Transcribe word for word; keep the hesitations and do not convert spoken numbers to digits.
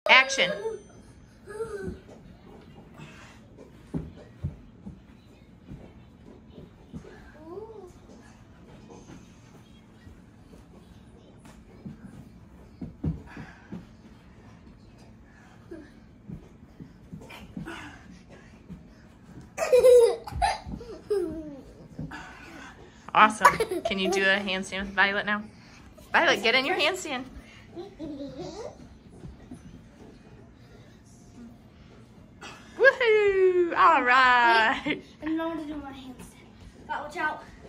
Action. Awesome. Can you do a handstand with Violet now? Violet, get in your handstand. Woohoo! All right. And now I'm going to do my handstand. Watch out.